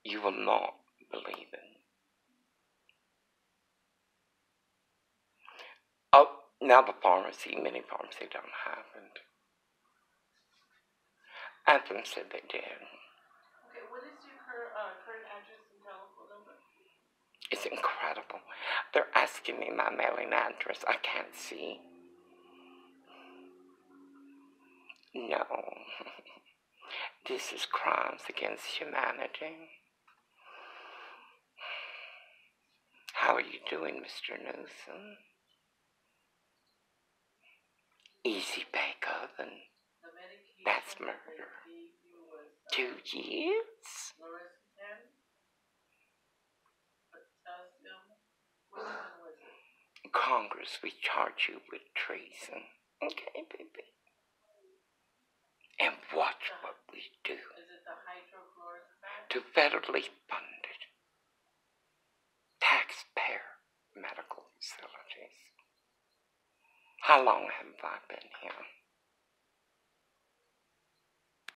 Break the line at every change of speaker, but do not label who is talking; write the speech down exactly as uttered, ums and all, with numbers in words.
You will not believe it. Oh, now the pharmacy, many pharmacy don't have it. Anthem said they did.
Okay, what is your current, uh, current address and telephone number?
It's incredible. They're asking me my mailing address. I can't see. No. This is crimes against humanity. How are you doing, Mister Newsom? Easy bake oven. That's murder. Two years? Congress, we charge you with treason. Okay, baby. And watch what we do. To federally funded taxpayer medical facilities. How long have I been here?